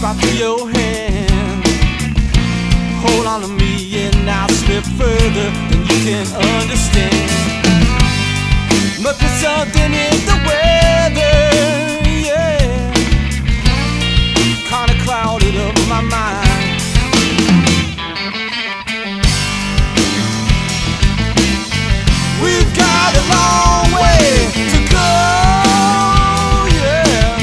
right through your hand. Hold on to me and I'll slip further than you can understand. Must be something in the weather, yeah, kinda clouded up my mind. We've got a long way to go, yeah.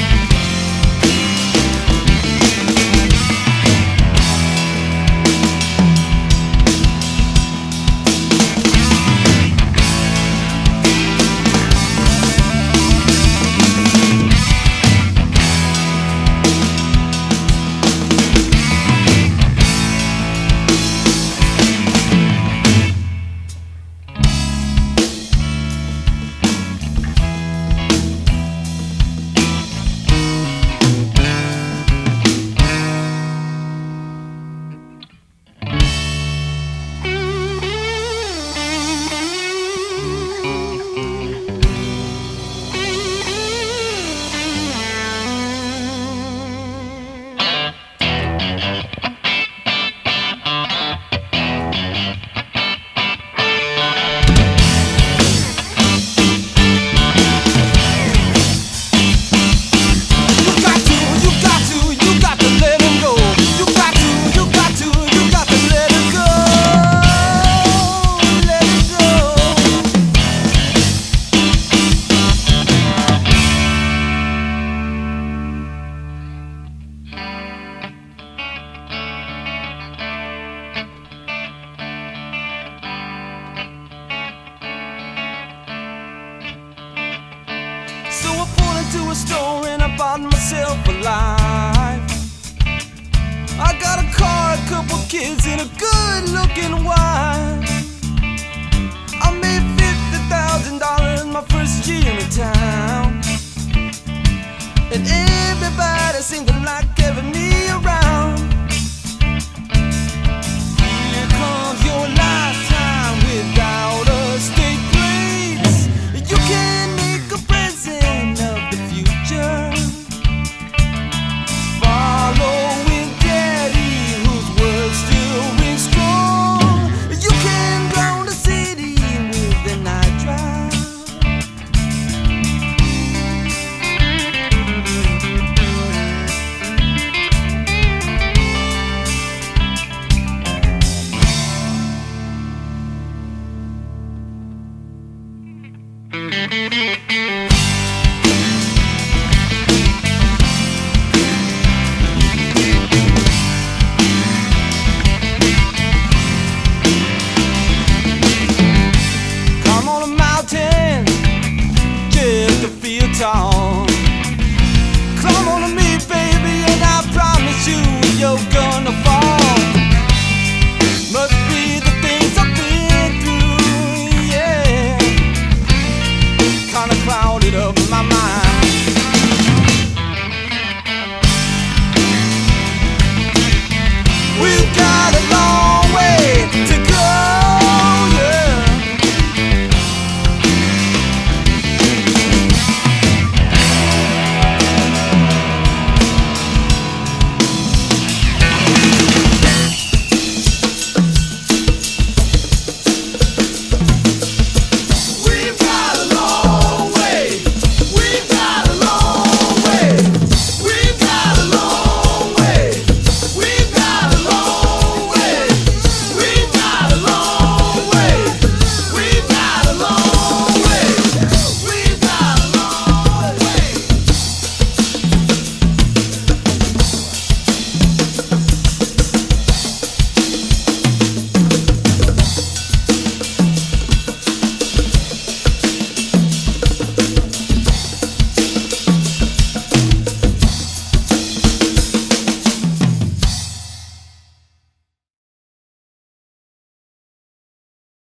So I pulled into a store and I bought myself a life. I got a car, a couple kids, and a good-looking wife. I made $50,000 my first year in town, and everybody seemed to like having me